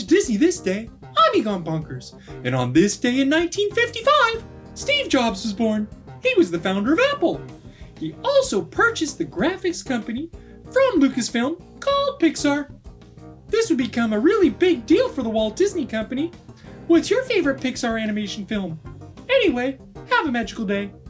Walt Disney this day, I'm Egon Bonkers, and on this day in 1955, Steve Jobs was born. He was the founder of Apple. He also purchased the graphics company from Lucasfilm called Pixar. This would become a really big deal for the Walt Disney Company. What's your favorite Pixar animation film? Anyway, have a magical day.